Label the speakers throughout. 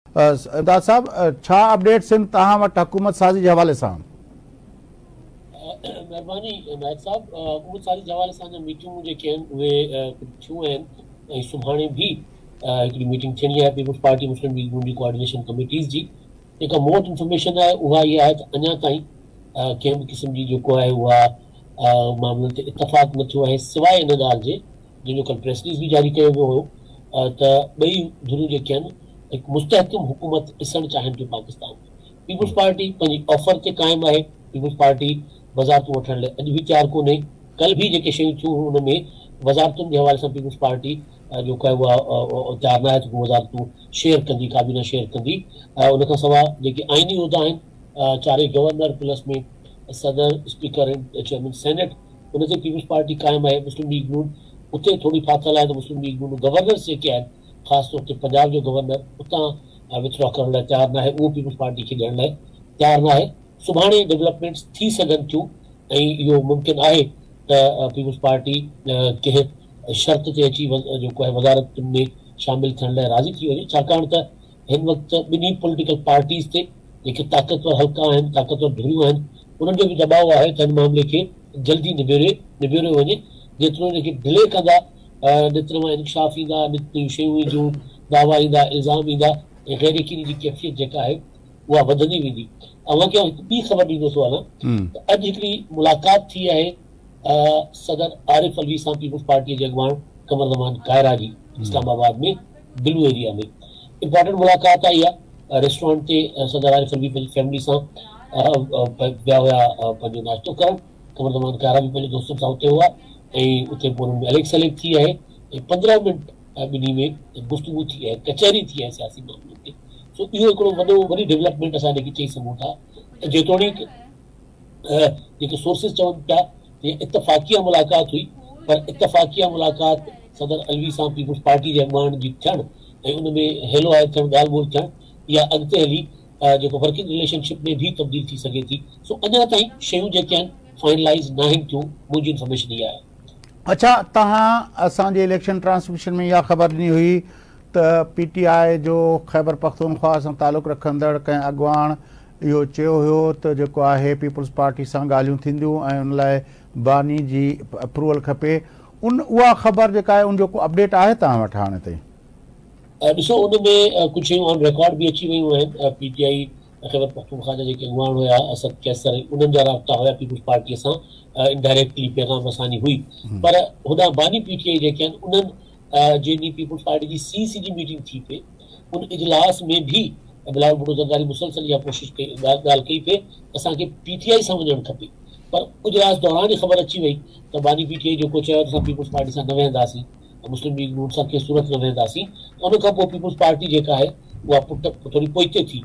Speaker 1: इमदाद साहब, छा अपडेट्स आहिनि तव्हां वटि हुकूमत साज़ी जे हवाले सां?
Speaker 2: महिरबानी नायक साहब, हुकूमत साज़ी जे हवाले सां मीटिंगूं जेके आहिनि उहे थियूं आहिनि ऐं सुभाणे बि हिकिड़ी मीटिंग थियणी आहे पीपुल्स पार्टी मुस्लिम लीग नून जी कोऑर्डिनेशन कमेटीज़ जी। जेका मोस्ट इंफॉर्मेशन आहे उहा इहा आहे त अञा ताईं कंहिं बि क़िस्म जी जेको आहे उहा मामलनि ते इतफ़ाक़ न थियो आहे, सवाइ इन ॻाल्हि जे जंहिंजो कल्ह प्रेस रिलीज़ बि जारी कयो वियो हुयो त ॿई धुरियूं जेके आहिनि हिकु मुस्तहकम हुकूमत ॾिसणु चाहिनि थियूं पाकिस्तान में। पीपुल्स पार्टी पंहिंजी ऑफर ते क़ाइमु आहे। पीपुल्स पार्टी वज़ारतूं वठण लाइ अॼु बि तयारु कोन्हे। कल्ह बि जेके शयूं थियूं हुन में वज़ारतुनि जे हवाले सां पीपुल्स पार्टी जेको आहे उहा तयारु न आहे त वज़ारतूं शेयर कंदी, काबीना शेयर कंदी। उन खां सवाइ जेके आइनी उहिदा आहिनि, चारई गवर्नर प्लस में सदर, स्पीकर ऐं चेयरमैन सेनेट, उन ते पीपुल्स पार्टी क़ाइमु आहे। मुस्लिम लीग नून उते थोरी फाथल आहे त मुस्लिम लीग नून गवर्नर्स जेके आहिनि, ख़ासि तौर ते पंजाब जो गवर्नर उतां विथड्रॉ करण लाइ तयारु न आहे, उहो पीपुल्स पार्टी खे ॾियण लाइ तयारु न आहे। सुभाणे डेवलपमेंट्स थी सघनि थियूं ऐं इहो मुमकिन आहे त पीपुल्स पार्टी कंहिं शर्त ते अची जेको आहे वज़ारतुनि में शामिल थियण लाइ राज़ी थी वञे, छाकाणि त हिन वक़्तु ॿिन्ही पॉलिटिकल पार्टीज़ ते जेके ताक़तवर हल्का आहिनि, ताक़तवर धुरियूं आहिनि, उन्हनि जो बि दबाव आहे त हिन मामले खे जल्दी निबेरियो वञे। जेतिरो हिनखे डिले कंदा नित नवां इंकशाफ ईंदा, नित नयूं शयूं ईंदियूं, दावा ईंदा, इल्ज़ाम ईंदा ऐं गैर यकीनी जी कैफ़ियत जेका आहे उहा वधंदी वेंदी। अव्हांखे हिकु ॿी ख़बर ॾींदो थो वञां त अॼु हिकिड़ी मुलाक़ात थी आहे सदर आरिफ अलवी सां, पीपुल्स पार्टीअ जे अॻवान कमर ज़मान कायरा जी, इस्लामाबाद में ब्लू एरिया में। इम्पोर्टेंट मुलाक़ात आई आहे। रेस्टोरेंट ते सदर आरिफ अलवी पंहिंजी फैमिली सां विया हुया पंहिंजो नाश्तो करणु। कमर ज़मान कायरा बि पंहिंजे दोस्तनि सां उते हुआ ऐं उते पोइ हुननि में अलॻि सलॻि थी आहे ऐं 15 मिंट ॿिन्ही में गुफ़्तगू थी आहे, कचहरी थी आहे सियासी मामले ते। सो इहो हिकिड़ो वॾी डेवलपमेंट असां हिनखे चई सघूं था त जेतोणीकि जेके सोर्सिस चवनि पिया इतफ़ाक़िया मुलाक़ात हुई, पर इतफ़ाक़िया मुलाक़ात सदर अलवी सां पीपुल्स पार्टी जे अॻवान जी थियणु ऐं उन में हेलो हाय थियणु, ॻाल्हि ॿोल थियणु, इहा अॻिते हली जेको वर्किंग रिलेशनशिप में बि तब्दील थी सघे थी। सो अञा ताईं शयूं जेके आहिनि फाइनलाइज़ न आहिनि थियूं, मुंहिंजी इंफॉर्मेशन इहा आहे।
Speaker 1: अच्छा, तव्हां असांजे इलेक्शन ट्रांसमिशन में इहा ख़बर ॾिनी हुई त PTI जो ख़ैबर पख्तूनख्वा सां तालुक़ु रखंदड़ कंहिं अॻवान इहो चयो हुयो त जेको आहे पीपुल्स पार्टी सां ॻाल्हियूं थींदियूं ऐं उन लाइ बानी जी अप्रूवल खपे। उहा ख़बर जेका आहे उन जो को अपडेट आहे तव्हां वटि हाणे ताईं?
Speaker 2: ॾिसो, उन में कुझु शयूं ऑन रिकॉर्ड बि अची वियूं आहिनि। PTI ख़ैबर पख्तूनख्वा जा जेके अॻवान हुया, असद कैसर, उन्हनि जा राब्ता हुया पीपुल्स पार्टीअ सां, इनडायरेक्टली पैगाम असांजी हुई। पर होॾां बानी PTI जेके आहिनि उन्हनि जेॾी पीपुल्स पार्टी जी CEC जी मीटिंग थी पई, उन इजलास में बि बिलावल भुट्टो ज़रदारी मुसलसल इहा कोशिशि कई, ॻाल्हि कई पई असांखे PTI सां वञणु खपे। पर इजलास दौरान ई ख़बर अची वई त बानी PTI जेको चयो त असां पीपुल्स पार्टी सां न वेहंदासीं, मुस्लिम लीग नून सां कंहिं सूरत न वेहंदासीं। उन खां पोइ पीपुल्स पार्टी जेका आहे उहा थोरी पोइते थी।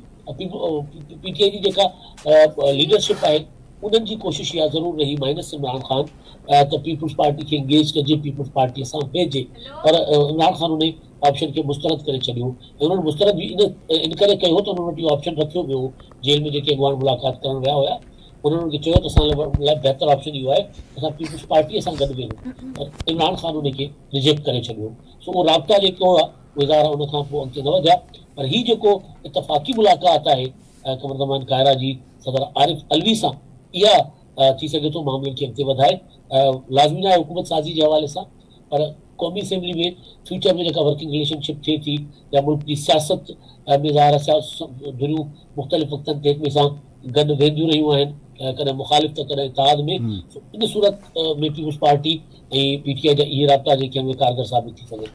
Speaker 2: PTI जी जेका लीडरशिप आहे उन्हनि जी कोशिशि इहा ज़रूरु रही, माइनस इमरान ख़ान, त पीपुल्स पार्टी खे इंगेज कजे, पीपुल्स पार्टीअ सां वेहिजे। पर इमरान ख़ान उन ऑप्शन खे मुस्तरद करे छॾियो ऐं उन्हनि मुस्तरद बि इन करे कयो त उन्हनि वटि इहो ऑप्शन रखियो वियो हो। जेल में जेके अॻवान मुलाक़ात करणु विया हुया उन्हनि खे चयो त असां लाइ बहितर ऑप्शन इहो आहे असां पीपुल्स पार्टीअ सां गॾु वेहूं, पर इमरान ख़ान उनखे रिजेक्ट करे छॾियो। सो उहो राब्ता जेको हुआ उहे ज़ाहिर उन खां पोइ अॻिते न वधिया। पर हीअ जेको इतफ़ाक़ी मुलाक़ात आहे कमर ज़मान कायरा जी सदर आरिफ अलवी सां, इहा थी सघे थो मामले खे अॻिते वधाए। लाज़मी न आहे हुकूमत साज़ी जे हवाले सां, पर क़ौमी असेंबली में फ्यूचर में जेका वर्किंग रिलेशनशिप थिए थी या मुल्क जी सियासत में ज़ाहिर धुरियूं मुख़्तलिफ़ वक़्तनि ते हिक ॿिए सां गॾु वेंदियूं रहियूं आहिनि, कॾहिं मुख़ालिफ़ त कॾहिं इत्तेहाद में। इन सूरत में पीपुल्स पार्टी ऐं PTI जा इहे राब्ता जेके आहिनि उहे कारगर साबित थी सघनि।